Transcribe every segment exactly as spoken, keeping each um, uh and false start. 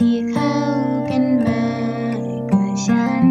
ที่เข้ากันมากกว่าฉัน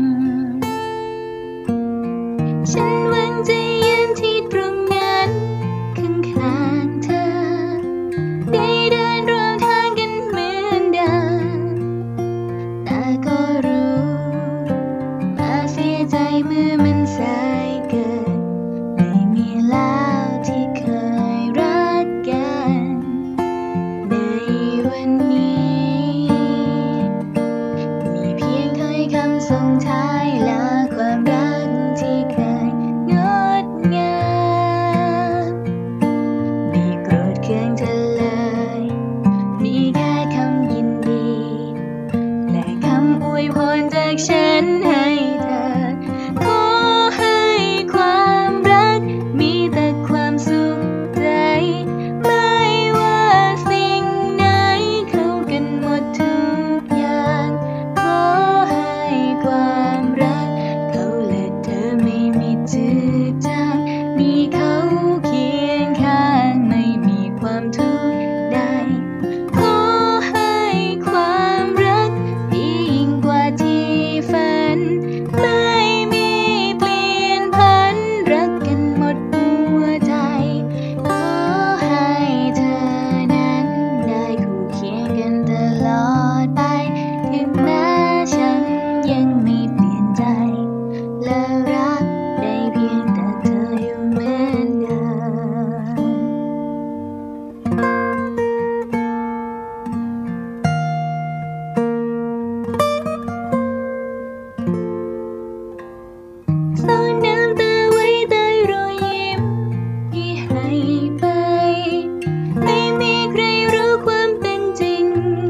ฉันหวังจะยืนที่ตรงนั้นข้างๆเธอได้เดินร่วมทางกันเหมือนเดิมแต่ก็รู้มาเสียใจเมื่อมันสายเกินไม่มีแล้วที่เคยรักกันในวันนี้มีเพียงถ้อยคำส่งท้ายและความรักที่เคยงดงามไม่โกรธเคืองเธอเลยมีแค่คำยินดีและคำอวยพรจากฉันให้เธอขอให้ความรักมีแต่ความสุขใจไม่ว่าสิ่งไหนเข้ากันหมดทุกอย่างขอให้ความรักเขาและเธอไม่มีจืดจางมีเขาเคียงข้างไม่มีความทุกข์ใดขอให้ความรักที่ยิ่งกว่าที่ฝันไม่มีเปลี่ยนผันรักกันหมดหัวใจขอให้เธอนั้นได้คู่เคียงกันตลอดไปถึงแม้ฉันยังไม่เปลี่ยนใจและรักได้เพียงแต่เธออยู่เหมือนเดิมซ่อนน้ำตาไว้ใต้รอยยิ้มที่ให้ไปไม่มีใครรู้ความเป็นจริง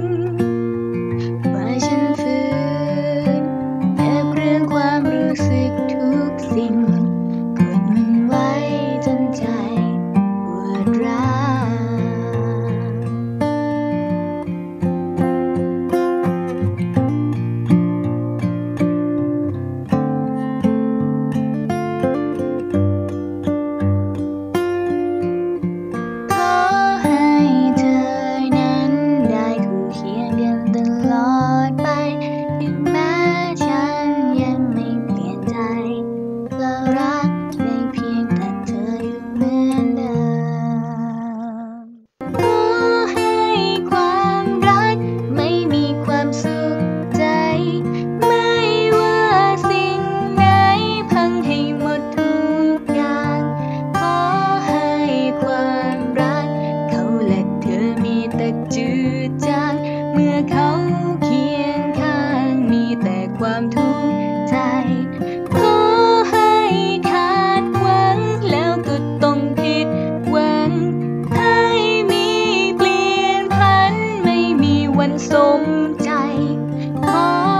ว่าฉันฝืนแอบเรื่องความรู้สึกทุกสิ่งกดมันไว้จนใจปวดร้าวขอให้เธอนั้นได้คู่เคียงกันตลอดไปถึงแม้ฉันยังไม่เปลี่ยนใจและรักได้เพียงแต่เธออยู่เหมือนเดิมขอให้ความรักไม่มีความสุขใจไม่ว่าสิ่งไหนพังให้หมดทุกอย่างขอให้ความรักเขาและเธอมีแต่จืดจางเมื่อเขาเคียงข้างมีแต่ความทุกข์ใจขอให้ขาดหวังแล้วก็ต้องผิดหวังให้มีเปลี่ยนผันไม่มีวันสมใจขอ